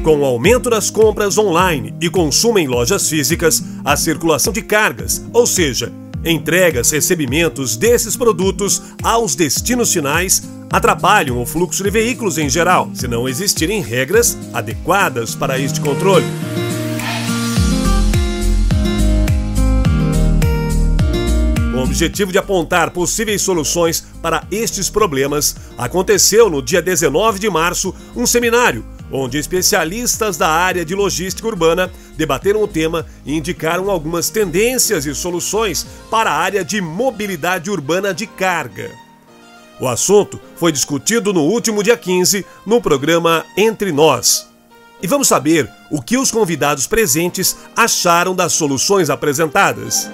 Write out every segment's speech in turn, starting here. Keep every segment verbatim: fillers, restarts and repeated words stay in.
Com o aumento das compras online e consumo em lojas físicas, a circulação de cargas, ou seja, entregas, recebimentos desses produtos aos destinos finais, atrapalham o fluxo de veículos em geral, se não existirem regras adequadas para este controle. Com o objetivo de apontar possíveis soluções para estes problemas, aconteceu no dia dezenove de março um seminário onde especialistas da área de logística urbana debateram o tema e indicaram algumas tendências e soluções para a área de mobilidade urbana de carga. O assunto foi discutido no último dia quinze no programa Entre Nós. E vamos saber o que os convidados presentes acharam das soluções apresentadas.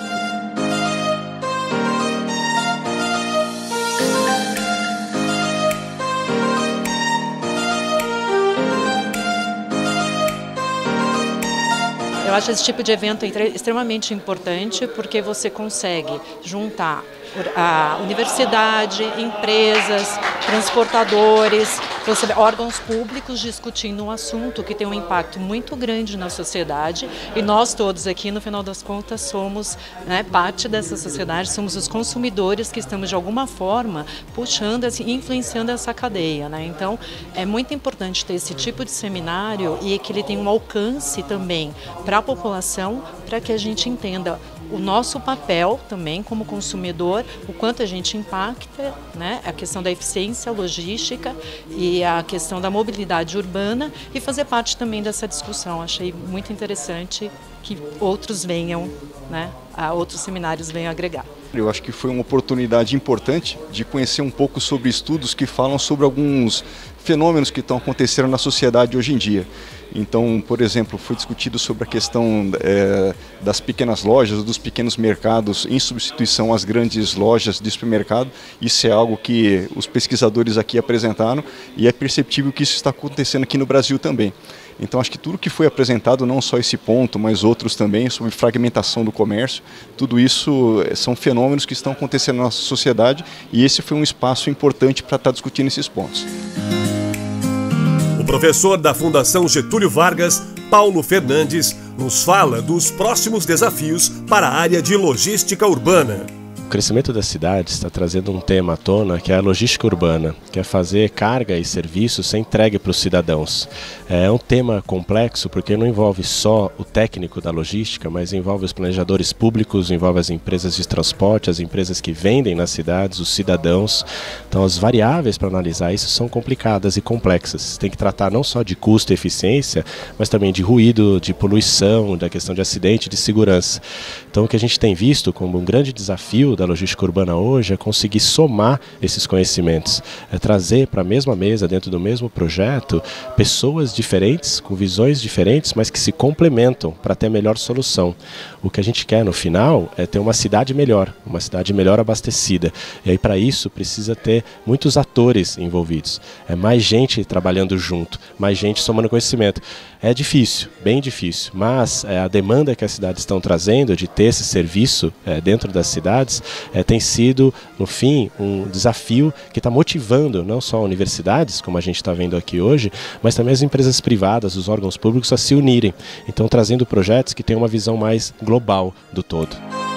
Eu acho esse tipo de evento extremamente importante porque você consegue juntar a universidade, empresas, transportadores, você vê órgãos públicos discutindo um assunto que tem um impacto muito grande na sociedade e nós todos aqui, no final das contas, somos, né, parte dessa sociedade, somos os consumidores que estamos de alguma forma puxando, assim, influenciando essa cadeia, né? Então é muito importante ter esse tipo de seminário e que ele tenha um alcance também para a população, para que a gente entenda o nosso papel também como consumidor, o quanto a gente impacta, né, a questão da eficiência logística e a questão da mobilidade urbana e fazer parte também dessa discussão. Achei muito interessante que outros venham, né, a outros seminários venham agregar. Eu acho que foi uma oportunidade importante de conhecer um pouco sobre estudos que falam sobre alguns fenômenos que estão acontecendo na sociedade hoje em dia. Então, por exemplo, foi discutido sobre a questão é, das pequenas lojas, dos pequenos mercados em substituição às grandes lojas de supermercado. Isso é algo que os pesquisadores aqui apresentaram e é perceptível que isso está acontecendo aqui no Brasil também. Então acho que tudo que foi apresentado, não só esse ponto, mas outros também, sobre fragmentação do comércio, tudo isso são fenômenos que estão acontecendo na nossa sociedade e esse foi um espaço importante para estar discutindo esses pontos. O professor da Fundação Getúlio Vargas, Paulo Fernandes, nos fala dos próximos desafios para a área de logística urbana. O crescimento das cidades está trazendo um tema à tona que é a logística urbana, que é fazer carga e serviços ser entregue para os cidadãos. É um tema complexo porque não envolve só o técnico da logística, mas envolve os planejadores públicos, envolve as empresas de transporte, as empresas que vendem nas cidades, os cidadãos. Então as variáveis para analisar isso são complicadas e complexas. Tem que tratar não só de custo e eficiência, mas também de ruído, de poluição, da questão de acidente, de segurança. Então o que a gente tem visto como um grande desafio da logística urbana hoje é conseguir somar esses conhecimentos, é trazer para a mesma mesa, dentro do mesmo projeto, pessoas diferentes, com visões diferentes, mas que se complementam para ter a melhor solução. O que a gente quer no final é ter uma cidade melhor, uma cidade melhor abastecida. E aí para isso precisa ter muitos atores envolvidos, é mais gente trabalhando junto, mais gente somando conhecimento. É difícil, bem difícil, mas é, a demanda que as cidades estão trazendo de ter esse serviço é, dentro das cidades é, tem sido, no fim, um desafio que está motivando não só universidades, como a gente está vendo aqui hoje, mas também as empresas privadas, os órgãos públicos a se unirem. Então trazendo projetos que têm uma visão mais global do todo.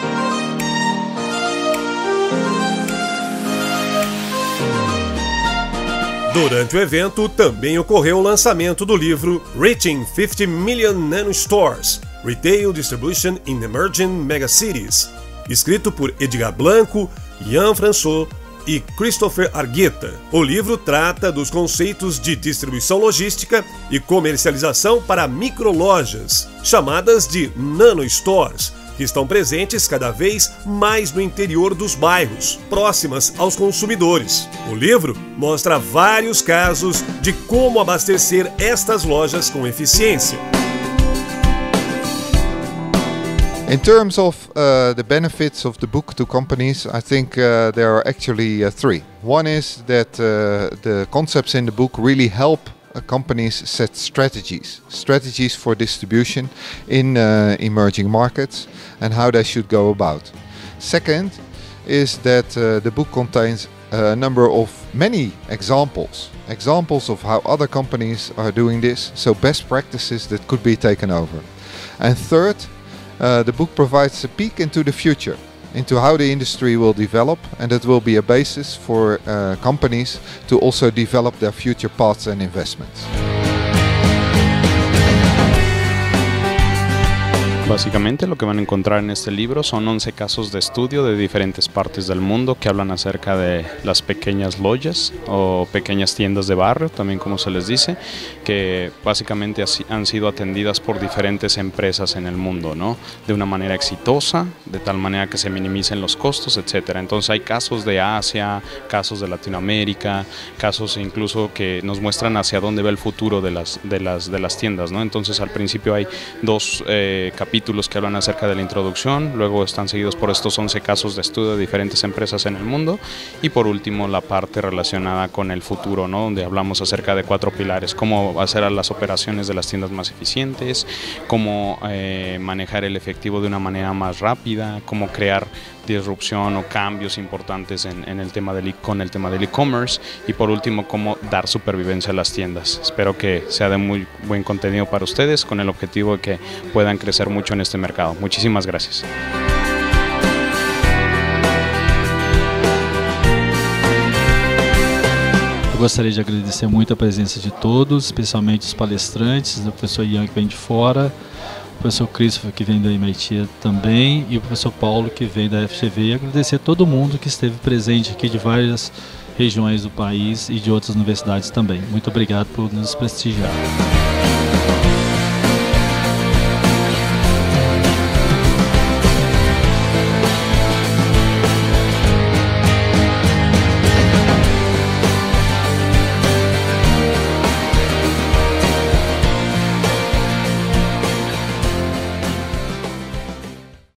Durante o evento, também ocorreu o lançamento do livro Reaching fifty million Nano Stores, Retail Distribution in Emerging Megacities, escrito por Edgar Blanco, Ian François e Christopher Argueta. O livro trata dos conceitos de distribuição logística e comercialização para microlojas, chamadas de Nano Stores, que estão presentes cada vez mais no interior dos bairros, próximas aos consumidores. O livro mostra vários casos de como abastecer estas lojas com eficiência. In terms of uh, the benefits of the book to companies, I think uh, there are actually uh, three. One is that uh, the concepts in the book really help uh, companies set strategies, strategies for distribution in uh, emerging markets and how they should go about. Second is that uh, the book contains a number of many examples, examples of how other companies are doing this, so best practices that could be taken over. And third, uh, the book provides a peek into the future, into how the industry will develop, and that will be a basis for uh, companies to also develop their future paths and investments. Básicamente lo que van a encontrar en este libro son once casos de estudio de diferentes partes del mundo que hablan acerca de las pequeñas lojas o pequeñas tiendas de barrio, también como se les dice, que básicamente han sido atendidas por diferentes empresas en el mundo, ¿no? De una manera exitosa, de tal manera que se minimicen los costos, etcétera. Entonces hay casos de Asia, casos de Latinoamérica, casos incluso que nos muestran hacia dónde va el futuro de las, de las, de las tiendas, ¿no? Entonces al principio hay dos eh, capítulos capítulos que hablan acerca de la introducción, luego están seguidos por estos once casos de estudio de diferentes empresas en el mundo y por último la parte relacionada con el futuro, ¿no? Donde hablamos acerca de cuatro pilares: cómo hacer las operaciones de las tiendas más eficientes, cómo eh, manejar el efectivo de una manera más rápida, cómo crear disrupción o cambios importantes en, en el tema del, con el tema del e-commerce y por último cómo dar supervivencia a las tiendas. Espero que sea de muy buen contenido para ustedes con el objetivo de que puedan crecer mucho en este mercado. Muchísimas gracias. Eu gostaria de agradecer muito a presença de todos, especialmente os palestrantes, o professor Ian que vem de fora, o professor Christopher que vem da M I T também e o professor Paulo que vem da F G V, e agradecer a todo mundo que esteve presente aqui de várias regiões do país e de outras universidades também. Muito obrigado por nos prestigiar.